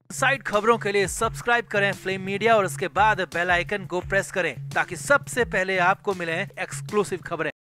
Side खबरों के लिए सब्सक्राइब करें फ्लेम मीडिया और उसके बाद बेल आइकन को प्रेस करें ताकि सबसे पहले आपको मिले एक्सक्लूसिव खबरें।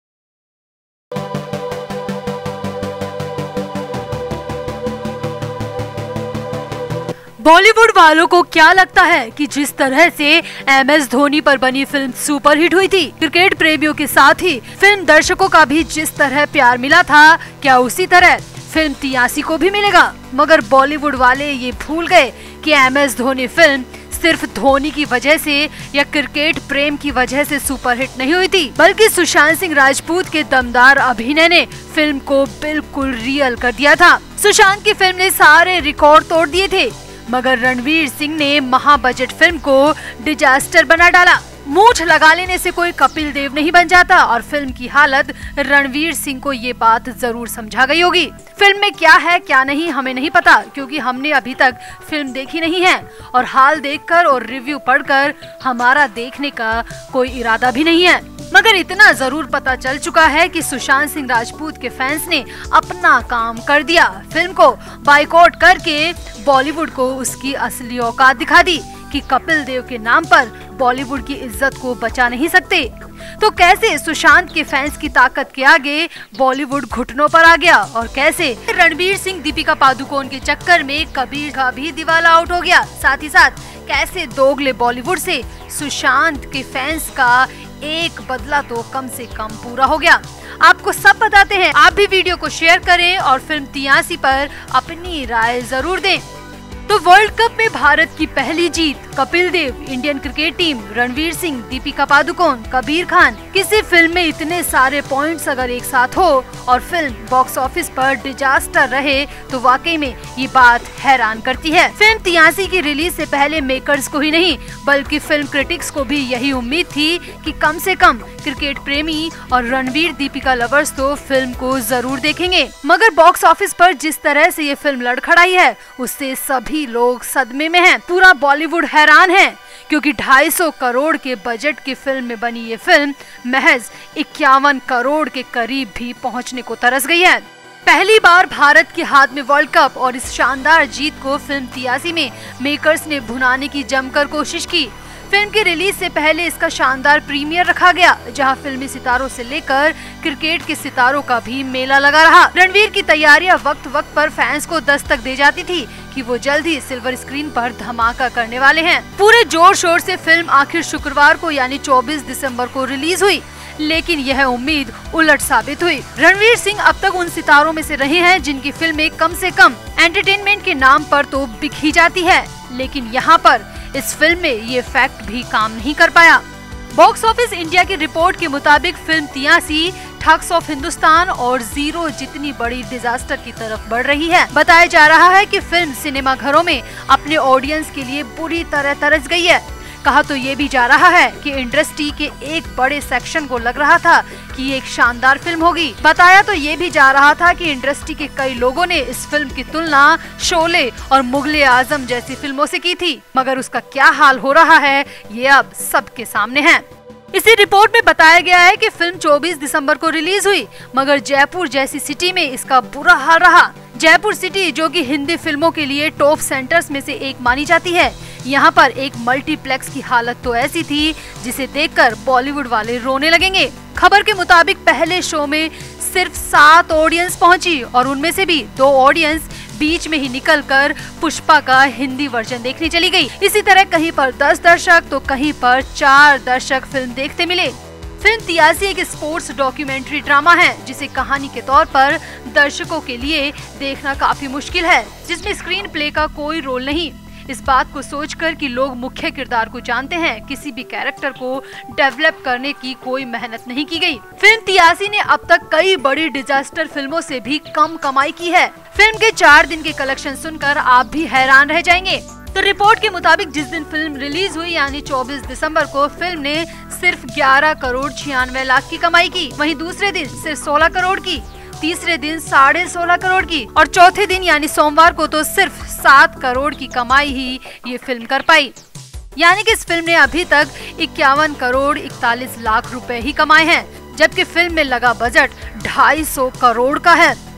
बॉलीवुड वालों को क्या लगता है कि जिस तरह से MS धोनी पर बनी फिल्म सुपरहिट हुई थी, क्रिकेट प्रेमियों के साथ ही फिल्म दर्शकों का भी जिस तरह प्यार मिला था, क्या उसी तरह फिल्म 83 को भी मिलेगा? मगर बॉलीवुड वाले ये भूल गए कि MS धोनी फिल्म सिर्फ धोनी की वजह से या क्रिकेट प्रेम की वजह से सुपरहिट नहीं हुई थी, बल्कि सुशांत सिंह राजपूत के दमदार अभिनय ने फिल्म को बिल्कुल रियल कर दिया था। सुशांत की फिल्म ने सारे रिकॉर्ड तोड़ दिए थे, मगर रणवीर सिंह ने महाबजट फिल्म को डिजास्टर बना डाला। मूंछ लगा लेने से कोई कपिल देव नहीं बन जाता और फिल्म की हालत रणवीर सिंह को ये बात जरूर समझा गई होगी। फिल्म में क्या है क्या नहीं हमें नहीं पता, क्योंकि हमने अभी तक फिल्म देखी नहीं है और हाल देखकर और रिव्यू पढ़कर हमारा देखने का कोई इरादा भी नहीं है। मगर इतना जरूर पता चल चुका है कि सुशांत सिंह राजपूत के फैंस ने अपना काम कर दिया। फिल्म को बाइकआउट करके बॉलीवुड को उसकी असली औकात दिखा दी कि कपिल देव के नाम पर बॉलीवुड की इज्जत को बचा नहीं सकते। तो कैसे सुशांत के फैंस की ताकत के आगे बॉलीवुड घुटनों पर आ गया और कैसे रणवीर सिंह दीपिका पादुकोण के चक्कर में कबीर का भी दिवाला आउट हो गया। साथ ही साथ कैसे दोगले बॉलीवुड से सुशांत के फैंस का एक बदला तो कम से कम पूरा हो गया। आपको सब बताते हैं, आप भी वीडियो को शेयर करें और फिल्म 83 पर अपनी राय जरूर दें। तो वर्ल्ड कप में भारत की पहली जीत, Kapil Dev, Indian cricket team, Ranveer Singh, Deepika Padukone, Kabir Khan, किसी फिल्म में इतने सारे पॉइंट्स अगर एक साथ हो और फिल्म बॉक्स ऑफिस पर डिजास्टर रहे तो वाकई में ये बात हैरान करती है। फिल्म 83 की रिलीज से पहले मेकर्स को ही नहीं बल्कि फिल्म क्रिटिक्स को भी यही उम्मीद थी कि कम से कम क्रिकेट प्रेमी और रणवीर दीपिका लवर्स तो फिल्म को जरूर देखेंगे। मगर बॉक्स ऑफिस पर जिस तरह से ये फिल्म लड़खड़ाई है उससे सभी लोग सदमे में हैं। पूरा बॉलीवुड हैरान है, क्योंकि 250 करोड़ के बजट की फिल्म में बनी ये फिल्म महज 51 करोड़ के करीब भी पहुंचने को तरस गई है। पहली बार भारत के हाथ में वर्ल्ड कप और इस शानदार जीत को फिल्म 83 में मेकर्स ने भुनाने की जमकर कोशिश की। फिल्म की रिलीज से पहले इसका शानदार प्रीमियर रखा गया, जहां फिल्मी सितारों से लेकर क्रिकेट के सितारों का भी मेला लगा रहा। रणवीर की तैयारियां वक्त वक्त पर फैंस को दस्तक दे जाती थी कि वो जल्द ही सिल्वर स्क्रीन पर धमाका करने वाले हैं। पूरे जोर शोर से फिल्म आखिर शुक्रवार को यानी 24 दिसंबर को रिलीज हुई, लेकिन यह उम्मीद उलट साबित हुई। रणवीर सिंह अब तक उन सितारों में से रहे हैं जिनकी फिल्में कम से कम एंटरटेनमेंट के नाम पर तो बिक ही जाती है, लेकिन यहाँ पर इस फिल्म में ये फैक्ट भी काम नहीं कर पाया। बॉक्स ऑफिस इंडिया की रिपोर्ट के मुताबिक फिल्म 83 ठग्स ऑफ हिंदुस्तान और जीरो जितनी बड़ी डिजास्टर की तरफ बढ़ रही है। बताया जा रहा है कि फिल्म सिनेमा घरों में अपने ऑडियंस के लिए बुरी तरह तरस गई है। कहा तो ये भी जा रहा है कि इंडस्ट्री के एक बड़े सेक्शन को लग रहा था कि ये एक शानदार फिल्म होगी। बताया तो ये भी जा रहा था कि इंडस्ट्री के कई लोगों ने इस फिल्म की तुलना शोले और मुगले आजम जैसी फिल्मों से की थी, मगर उसका क्या हाल हो रहा है ये अब सबके सामने है। इसी रिपोर्ट में बताया गया है कि फिल्म 24 दिसंबर को रिलीज हुई, मगर जयपुर जैसी सिटी में इसका बुरा हाल रहा। जयपुर सिटी, जो कि हिंदी फिल्मों के लिए टॉप सेंटर्स में से एक मानी जाती है, यहाँ पर एक मल्टीप्लेक्स की हालत तो ऐसी थी जिसे देखकर बॉलीवुड वाले रोने लगेंगे। खबर के मुताबिक पहले शो में सिर्फ 7 ऑडियंस पहुंची और उनमें से भी 2 ऑडियंस बीच में ही निकलकर पुष्पा का हिंदी वर्जन देखने चली गई। इसी तरह कहीं पर 10 दर्शक तो कहीं पर 4 दर्शक फिल्म देखते मिले। फिल्म 83 एक स्पोर्ट्स डॉक्यूमेंट्री ड्रामा है जिसे कहानी के तौर पर दर्शकों के लिए देखना काफी मुश्किल है, जिसमें स्क्रीन प्ले का कोई रोल नहीं। इस बात को सोचकर कि लोग मुख्य किरदार को जानते हैं, किसी भी कैरेक्टर को डेवलप करने की कोई मेहनत नहीं की गई। फिल्म 83 ने अब तक कई बड़ी डिजास्टर फिल्मों से भी कम कमाई की है। फिल्म के 4 दिन के कलेक्शन सुनकर आप भी हैरान रह जाएंगे। तो रिपोर्ट के मुताबिक जिस दिन फिल्म रिलीज हुई यानी 24 दिसंबर को फिल्म ने सिर्फ 11 करोड़ 96 लाख की कमाई की, वहीं दूसरे दिन सिर्फ 16 करोड़ की, तीसरे दिन 16.5 करोड़ की और चौथे दिन यानी सोमवार को तो सिर्फ 7 करोड़ की कमाई ही ये फिल्म कर पाई। यानी कि इस फिल्म ने अभी तक 51 करोड़ 41 लाख रुपए ही कमाए हैं, जबकि फिल्म में लगा बजट 250 करोड़ का है।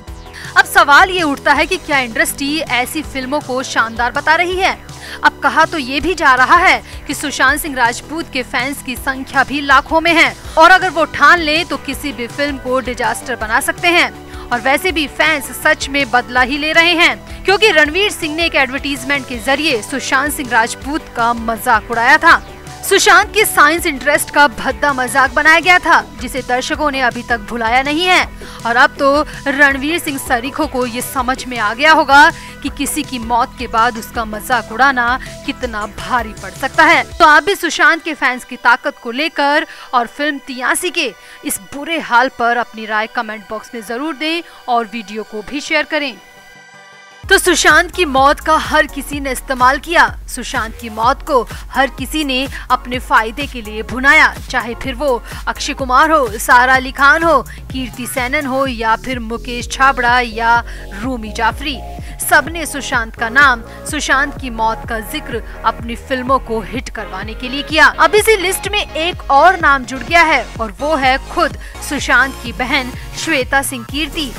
अब सवाल ये उठता है कि क्या इंडस्ट्री ऐसी फिल्मों को शानदार बता रही है? अब कहा तो ये भी जा रहा है कि सुशांत सिंह राजपूत के फैंस की संख्या भी लाखों में है और अगर वो ठान ले तो किसी भी फिल्म को डिजास्टर बना सकते हैं। और वैसे भी फैंस सच में बदला ही ले रहे हैं, क्योंकि रणवीर सिंह ने एक एडवर्टीजमेंट के जरिए सुशांत सिंह राजपूत का मजाक उड़ाया था। सुशांत के साइंस इंटरेस्ट का भद्दा मजाक बनाया गया था, जिसे दर्शकों ने अभी तक भुलाया नहीं है। और अब तो रणवीर सिंह सरीखों को ये समझ में आ गया होगा कि किसी की मौत के बाद उसका मजाक उड़ाना कितना भारी पड़ सकता है। तो आप भी सुशांत के फैंस की ताकत को लेकर और फिल्म 83 के इस बुरे हाल पर अपनी राय कमेंट बॉक्स में जरूर दें और वीडियो को भी शेयर करें। तो सुशांत की मौत का हर किसी ने इस्तेमाल किया। सुशांत की मौत को हर किसी ने अपने फायदे के लिए भुनाया, चाहे फिर वो अक्षय कुमार हो, सारा अली खान हो, कीर्ति सेनन हो या फिर मुकेश छाबड़ा या रूमी जाफरी। सबने सुशांत का नाम, सुशांत की मौत का जिक्र अपनी फिल्मों को हिट करवाने के लिए किया। अब इसी लिस्ट में एक और नाम जुड़ गया है और वो है खुद सुशांत की बहन श्वेता सिंह कीर्ति।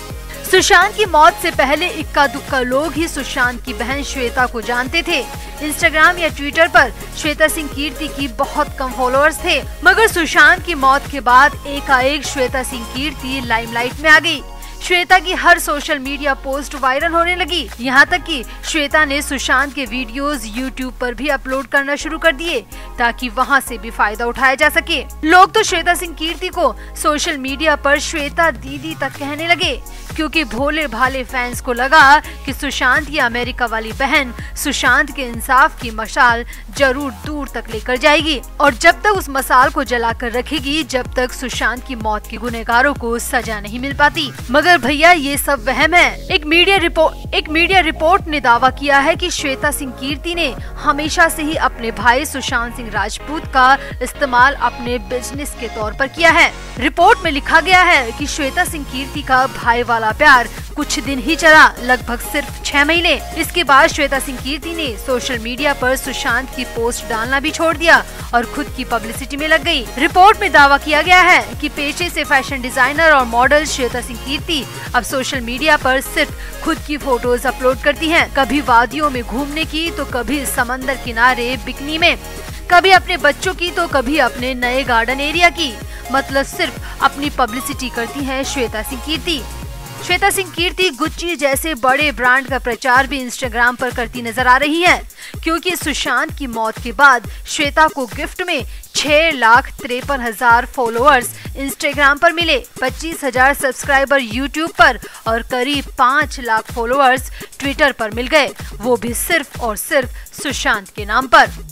सुशांत की मौत से पहले इक्का दुक्का लोग ही सुशांत की बहन श्वेता को जानते थे। इंस्टाग्राम या ट्विटर पर श्वेता सिंह कीर्ति की बहुत कम फॉलोअर्स थे, मगर सुशांत की मौत के बाद एकाएक श्वेता सिंह कीर्ति लाइमलाइट में आ गई। श्वेता की हर सोशल मीडिया पोस्ट वायरल होने लगी, यहाँ तक कि श्वेता ने सुशांत के वीडियोस यूट्यूब पर भी अपलोड करना शुरू कर दिए ताकि वहाँ से भी फायदा उठाया जा सके। लोग तो श्वेता सिंह कीर्ति को सोशल मीडिया पर श्वेता दीदी तक कहने लगे, क्योंकि भोले भाले फैंस को लगा कि सुशांत की अमेरिका वाली बहन सुशांत के इंसाफ की मशाल जरूर दूर तक लेकर जाएगी और जब तक उस मसाल को जलाकर रखेगी जब तक सुशांत की मौत के गुनहगारों को सजा नहीं मिल पाती। मगर भैया ये सब वहम है। एक मीडिया रिपोर्ट ने दावा किया है कि श्वेता सिंह कीर्ति ने हमेशा से ही अपने भाई सुशांत सिंह राजपूत का इस्तेमाल अपने बिजनेस के तौर पर किया है। रिपोर्ट में लिखा गया है कि श्वेता सिंह कीर्ति का भाई वाला प्यार कुछ दिन ही चला, लगभग सिर्फ 6 महीने। इसके बाद श्वेता सिंह कीर्ति ने सोशल मीडिया पर सुशांत की पोस्ट डालना भी छोड़ दिया और खुद की पब्लिसिटी में लग गई। रिपोर्ट में दावा किया गया है कि पेशे से फैशन डिजाइनर और मॉडल श्वेता सिंह कीर्ति अब सोशल मीडिया पर सिर्फ खुद की फोटोज अपलोड करती हैं, कभी वादियों में घूमने की तो कभी समंदर किनारे बिकनी में, कभी अपने बच्चों की तो कभी अपने नए गार्डन एरिया की। मतलब सिर्फ अपनी पब्लिसिटी करती हैं श्वेता सिंह कीर्ति। श्वेता सिंह कीर्ति गुच्ची जैसे बड़े ब्रांड का प्रचार भी इंस्टाग्राम पर करती नजर आ रही है, क्योंकि सुशांत की मौत के बाद श्वेता को गिफ्ट में 6,53,000 फॉलोअर्स इंस्टाग्राम पर मिले, 25,000 सब्सक्राइबर यूट्यूब पर और करीब 5 लाख फॉलोअर्स ट्विटर पर मिल गए, वो भी सिर्फ और सिर्फ सुशांत के नाम पर।